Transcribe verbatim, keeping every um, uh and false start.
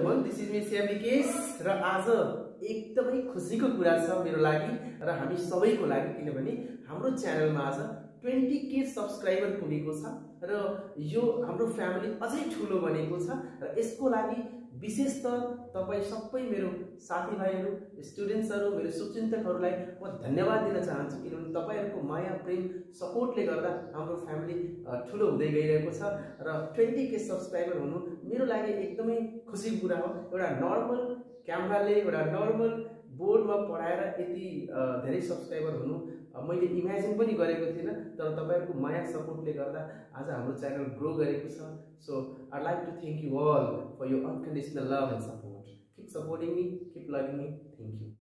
Everyone, this is me Shyam Vikesh र आज एकदमै खुसीको कुरा छ मेरो लागि र हामी सबैको लागि, किनभने हाम्रो च्यानलमा आज बीस के सब्स्क्राइबर पुगेको छ र यो हाम्रो फ्यामिली अझै ठुलो बनेको छ र यसको लागि विशेष त तपाई सबै मेरो साथीभाइहरू, स्टुडेन्ट्सहरू, मेरो शुभचिन्तकहरूलाई म धन्यवाद दिन चाहन्छु, किनभने तपाईहरुको माया प्रेम सपोर्टले गर्दा हाम्रो फ्यामिली ठुलो हुँदै गइरहेको छ र बीस के सब्स्क्राइबर हुनु मेरो लागि एकदमै खुसीको कुरा हो। एउटा नर्मल क्यामेराले, एउटा नर्मल बोर्डमा पढाएर यति धेरै सब्स्क्राइबर हुनु मैले इमेजिन पनि गरेको थिएन, तर तपाईहरुको माया सपोर्टले गर्दा आज हाम्रो च्यानल ग्रो गरेको छ। So I like to thank you all for your unconditional love and support. Keep supporting me, keep loving me. Thank you.